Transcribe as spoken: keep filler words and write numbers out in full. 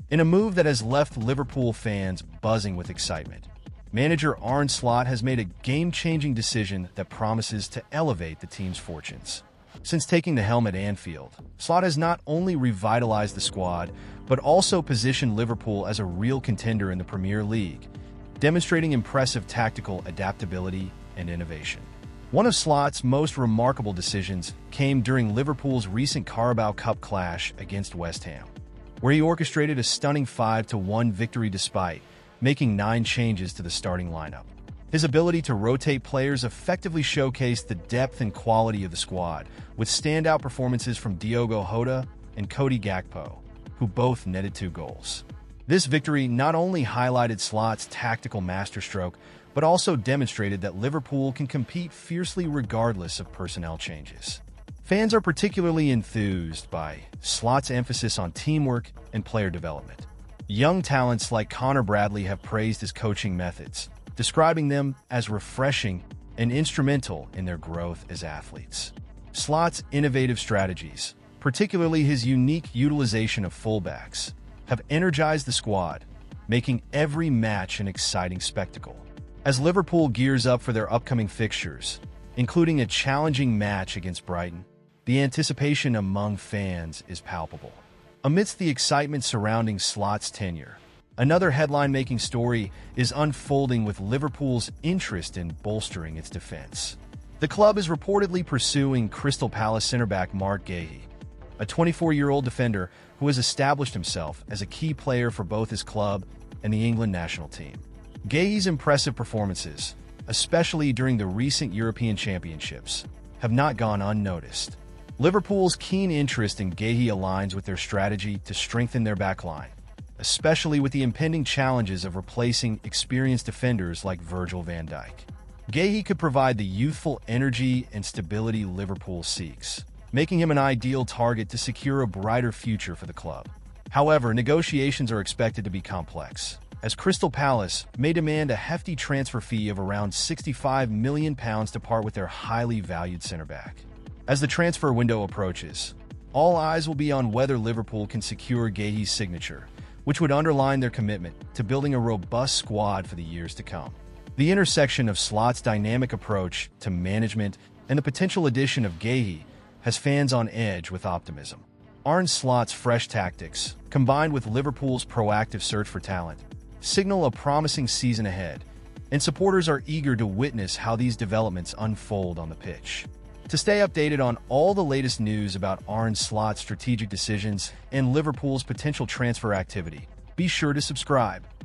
In a move that has left Liverpool fans buzzing with excitement, manager Arne Slot has made a game-changing decision that promises to elevate the team's fortunes. Since taking the helm at Anfield, Slot has not only revitalized the squad, but also positioned Liverpool as a real contender in the Premier League, demonstrating impressive tactical adaptability and innovation. One of Slot's most remarkable decisions came during Liverpool's recent Carabao Cup clash against West Ham, where he orchestrated a stunning five to one victory despite making nine changes to the starting lineup. His ability to rotate players effectively showcased the depth and quality of the squad, with standout performances from Diogo Jota and Cody Gakpo, who both netted two goals. This victory not only highlighted Slot's tactical masterstroke, but also demonstrated that Liverpool can compete fiercely regardless of personnel changes. Fans are particularly enthused by Slot's emphasis on teamwork and player development. Young talents like Connor Bradley have praised his coaching methods, describing them as refreshing and instrumental in their growth as athletes. Slot's innovative strategies, particularly his unique utilization of fullbacks, have energized the squad, making every match an exciting spectacle. As Liverpool gears up for their upcoming fixtures, including a challenging match against Brighton, the anticipation among fans is palpable. Amidst the excitement surrounding Slot's tenure, another headline-making story is unfolding with Liverpool's interest in bolstering its defense. The club is reportedly pursuing Crystal Palace center-back Marc Guéhi, a twenty-four-year-old defender who has established himself as a key player for both his club and the England national team. Guéhi's impressive performances, especially during the recent European Championships, have not gone unnoticed. Liverpool's keen interest in Guéhi aligns with their strategy to strengthen their backline, especially with the impending challenges of replacing experienced defenders like Virgil van Dijk. Guéhi could provide the youthful energy and stability Liverpool seeks, making him an ideal target to secure a brighter future for the club. However, negotiations are expected to be complex, as Crystal Palace may demand a hefty transfer fee of around sixty-five million pounds to part with their highly valued centre-back. As the transfer window approaches, all eyes will be on whether Liverpool can secure Guéhi's signature, which would underline their commitment to building a robust squad for the years to come. The intersection of Slot's dynamic approach to management and the potential addition of Guéhi has fans on edge with optimism. Arne Slot's fresh tactics, combined with Liverpool's proactive search for talent, signal a promising season ahead, and supporters are eager to witness how these developments unfold on the pitch. To stay updated on all the latest news about Arne Slot's strategic decisions and Liverpool's potential transfer activity, be sure to subscribe.